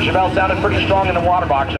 Chevelle sounded pretty strong in the water box.